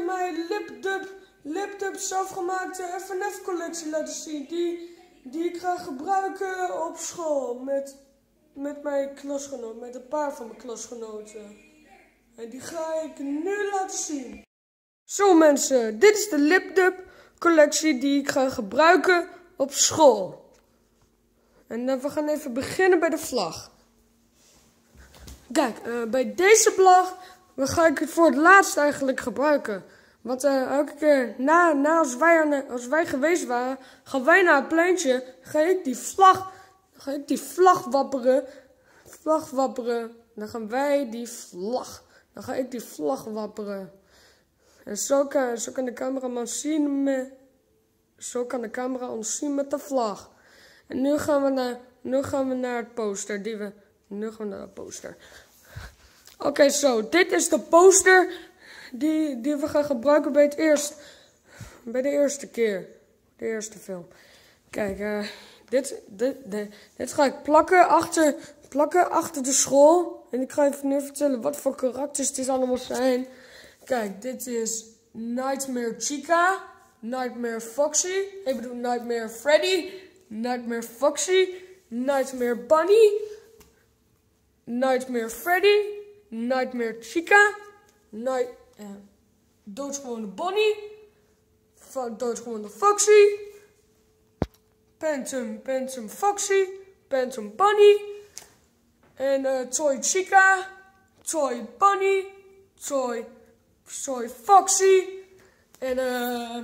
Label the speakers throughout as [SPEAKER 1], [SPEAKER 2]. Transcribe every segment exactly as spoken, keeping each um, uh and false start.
[SPEAKER 1] mijn lipdub, lipdub zelfgemaakte F en F collectie laten zien. Die, die ik ga gebruiken op school met, met mijn klasgenoten, met een paar van mijn klasgenoten. En die ga ik nu laten zien. Zo mensen, dit is de lipdub collectie die ik ga gebruiken op school. En uh, we gaan even beginnen bij de vlag. Kijk, uh, bij deze vlag ga ik het voor het laatst eigenlijk gebruiken. Want uh, elke keer na, na als, wij, als wij geweest waren, gaan wij naar het pleintje, ga ik die vlag, ga ik die vlag wapperen. Vlag wapperen. Dan gaan wij die vlag, dan ga ik die vlag wapperen. En zo kan, zo kan de cameraman zien met, zo kan de camera ons zien met de vlag. En nu gaan we naar, nu gaan we naar het poster die we, nu gaan we naar het poster. Oké, okay, zo, dit is de poster die, die we gaan gebruiken bij het eerst, bij de eerste keer, de eerste film. Kijk, uh, dit, dit, dit, dit ga ik plakken achter, plakken achter de school. En ik ga even nu vertellen wat voor karakters dit allemaal zijn. Kijk, dit is Nightmare Chica, Nightmare Foxy, ik bedoel Nightmare Freddy, Nightmare Foxy, Nightmare Bunny, Nightmare Freddy, Nightmare Chica, Night, uh, doodgewone Bonnie, doodgewone Foxy, Phantom, Phantom Foxy, Phantom Bunny, en uh, Toy Chica, Toy Bunny, Toy, Toy Foxy, en uh,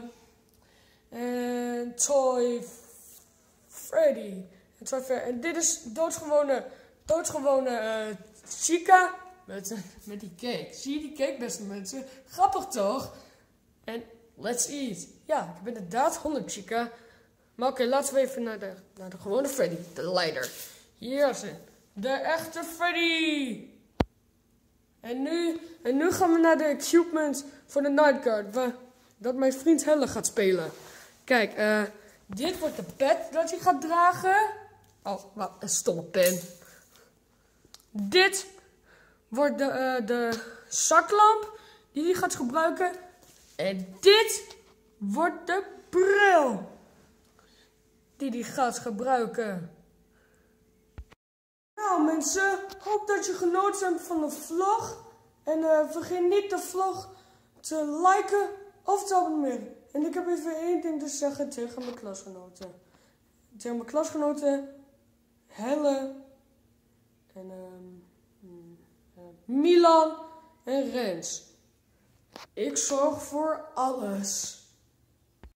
[SPEAKER 1] en Toy Freddy. En, Toy Freddy. En dit is doodgewone, doodgewone uh, Chica. Met, met die cake. Zie je die cake, beste mensen? Grappig toch? En let's eat. Ja, ik ben inderdaad honderd Chica. Maar oké, okay, laten we even naar de, naar de gewone Freddy. De leider. Hier is het. De echte Freddy. En nu, en nu gaan we naar de equipment voor de Night Guard. Waar, dat mijn vriend Helle gaat spelen. Kijk, uh, dit wordt de pet dat hij gaat dragen. Oh, wat een stomme pen. Dit wordt de, uh, de zaklamp die hij gaat gebruiken. En dit wordt de bril die hij gaat gebruiken. Nou mensen, hoop dat je genoten hebt van de vlog. En uh, vergeet niet de vlog te liken of te abonneren. En ik heb even één ding te zeggen tegen mijn klasgenoten. Tegen mijn klasgenoten, Helle en uh, uh, Milan en Rens. Ik zorg voor alles.